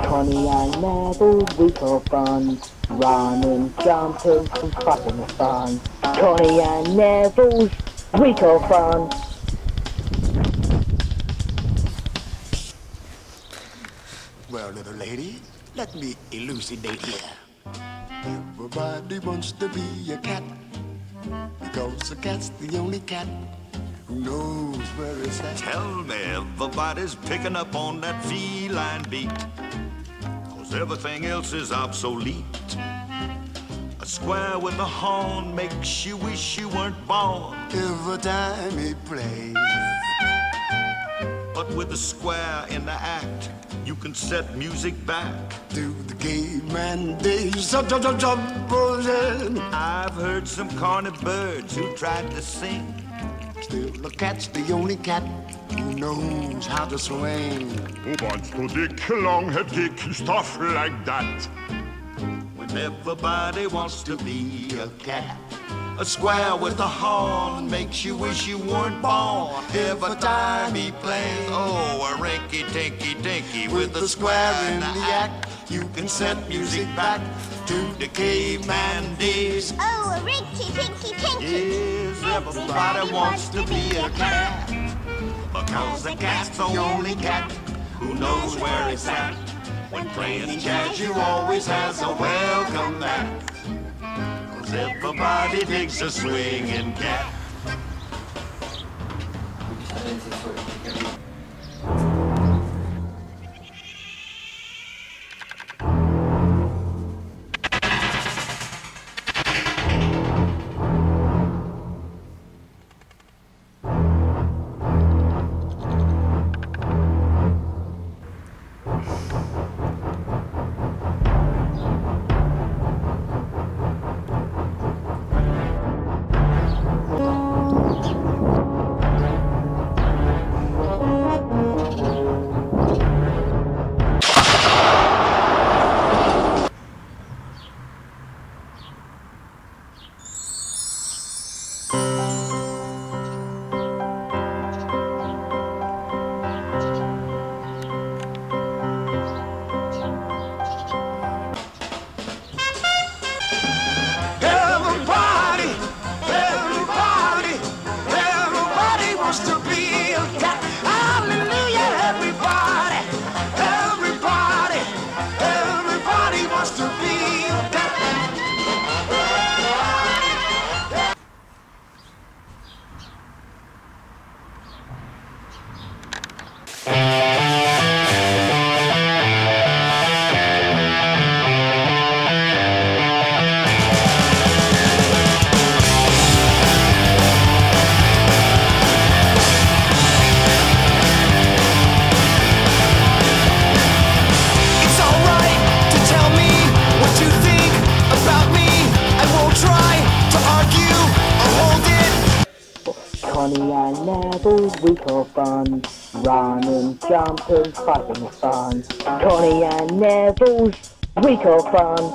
Connie and Neville, week of fun. Running, jumping, and having fun. Connie and Neville's week of fun. Well, little lady, let me elucidate here. Everybody wants to be a cat, because a cat's the only cat who knows where it's at. Tell me everybody's picking up on that feline beat, 'cause everything else is obsolete. A square with a horn makes you wish you weren't born. Every time he plays, but with a square in the act, you can set music back to the caveman days. I've heard some corny birds who tried to sing. Still, the cat's the only cat who knows how to swing. Who wants to dick, long-head kick, stuff like that? When everybody wants to be a cat, a square with a horn makes you wish you weren't born. Every time he plays, oh, a rinky-tinky-tinky with a square in the act, you can set music back to the caveman days. Oh, a rinky-tinky-tinky. Yes, everybody wants to be a cat, because the cat's the only cat who knows where it's at. When playing jazz, you always has a welcome mat, 'cause everybody digs a swinging cat. Connie and Neville's week of fun. Running, jumping, having fun. Connie and Neville's week of fun.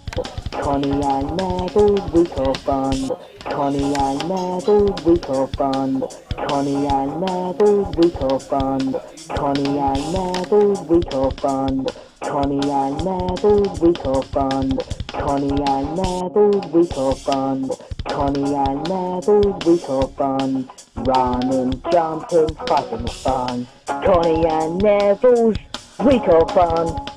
Connie and Neville's week of fun. Connie and Neville's week of fun. Connie and Neville's week of fun. Connie and Neville's week of fun. Connie and Neville's week of fun. Connie and Neville's week of fun. Connie and Neville's week of fun. Running, jumping, having fun. Connie and Neville's week of fun.